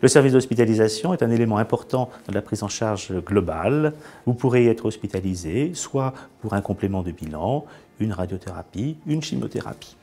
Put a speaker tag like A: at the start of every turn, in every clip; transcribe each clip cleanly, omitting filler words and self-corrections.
A: Le service d'hospitalisation est un élément important de la prise en charge globale. Vous pourrez être hospitalisé soit pour un complément de bilan, une radiothérapie, une chimiothérapie.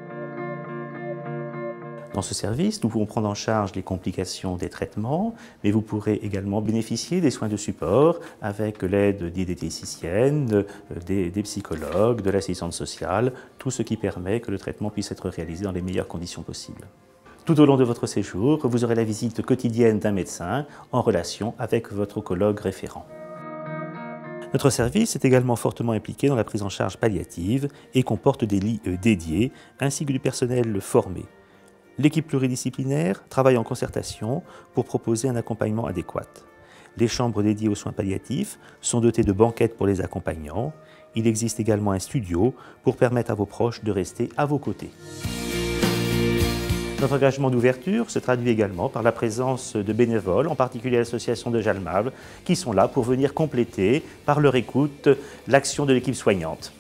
A: Dans ce service, nous pouvons prendre en charge les complications des traitements, mais vous pourrez également bénéficier des soins de support avec l'aide des diététiciennes, des psychologues, de l'assistante sociale, tout ce qui permet que le traitement puisse être réalisé dans les meilleures conditions possibles. Tout au long de votre séjour, vous aurez la visite quotidienne d'un médecin en relation avec votre oncologue référent. Notre service est également fortement impliqué dans la prise en charge palliative et comporte des lits dédiés ainsi que du personnel formé. L'équipe pluridisciplinaire travaille en concertation pour proposer un accompagnement adéquat. Les chambres dédiées aux soins palliatifs sont dotées de banquettes pour les accompagnants. Il existe également un studio pour permettre à vos proches de rester à vos côtés. Notre engagement d'ouverture se traduit également par la présence de bénévoles, en particulier l'association de Jalmable, qui sont là pour venir compléter, par leur écoute, l'action de l'équipe soignante.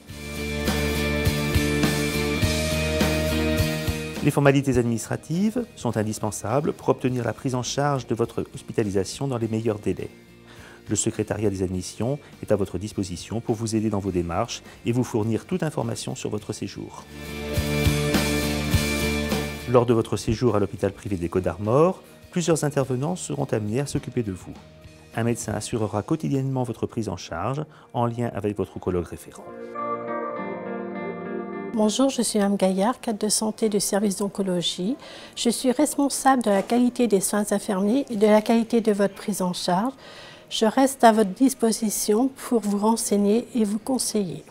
A: Les formalités administratives sont indispensables pour obtenir la prise en charge de votre hospitalisation dans les meilleurs délais. Le secrétariat des admissions est à votre disposition pour vous aider dans vos démarches et vous fournir toute information sur votre séjour. Lors de votre séjour à l'hôpital privé des Côtes-d'Armor, plusieurs intervenants seront amenés à s'occuper de vous. Un médecin assurera quotidiennement votre prise en charge en lien avec votre oncologue référent.
B: Bonjour, je suis Mme Gaillard, cadre de santé du service d'oncologie. Je suis responsable de la qualité des soins infirmiers et de la qualité de votre prise en charge. Je reste à votre disposition pour vous renseigner et vous conseiller.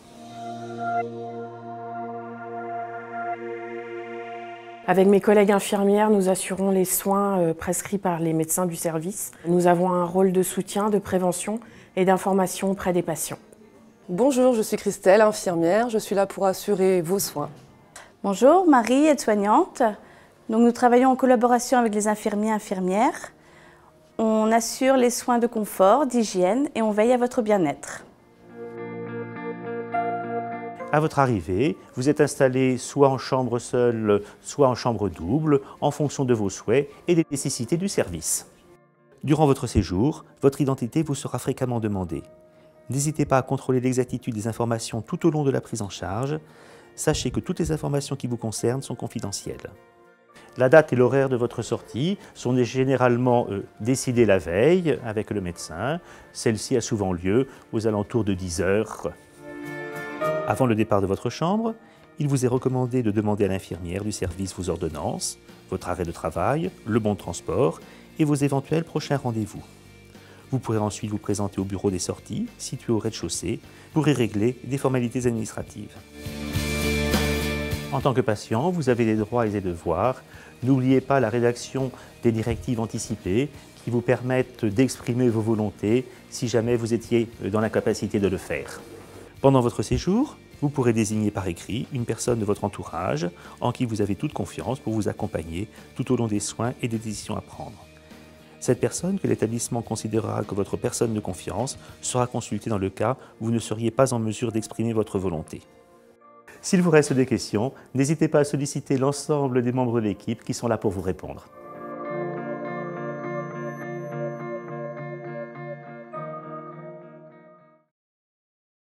C: Avec mes collègues infirmières, nous assurons les soins prescrits par les médecins du service. Nous avons un rôle de soutien, de prévention et d'information auprès des patients.
D: Bonjour, je suis Christelle, infirmière. Je suis là pour assurer vos soins.
E: Bonjour, Marie, aide-soignante. Nous travaillons en collaboration avec les infirmiers et infirmières. On assure les soins de confort, d'hygiène et on veille à votre bien-être.
A: À votre arrivée, vous êtes installé soit en chambre seule, soit en chambre double, en fonction de vos souhaits et des nécessités du service. Durant votre séjour, votre identité vous sera fréquemment demandée. N'hésitez pas à contrôler l'exactitude des informations tout au long de la prise en charge. Sachez que toutes les informations qui vous concernent sont confidentielles. La date et l'horaire de votre sortie sont généralement décidées la veille avec le médecin. Celle-ci a souvent lieu aux alentours de 10 heures. Avant le départ de votre chambre, il vous est recommandé de demander à l'infirmière du service vos ordonnances, votre arrêt de travail, le bon de transport et vos éventuels prochains rendez-vous. Vous pourrez ensuite vous présenter au bureau des sorties, situé au rez-de-chaussée, pour y régler des formalités administratives. En tant que patient, vous avez des droits et des devoirs. N'oubliez pas la rédaction des directives anticipées qui vous permettent d'exprimer vos volontés si jamais vous étiez dans l'incapacité de le faire. Pendant votre séjour, vous pourrez désigner par écrit une personne de votre entourage en qui vous avez toute confiance pour vous accompagner tout au long des soins et des décisions à prendre. Cette personne, que l'établissement considérera comme votre personne de confiance, sera consultée dans le cas où vous ne seriez pas en mesure d'exprimer votre volonté. S'il vous reste des questions, n'hésitez pas à solliciter l'ensemble des membres de l'équipe qui sont là pour vous répondre.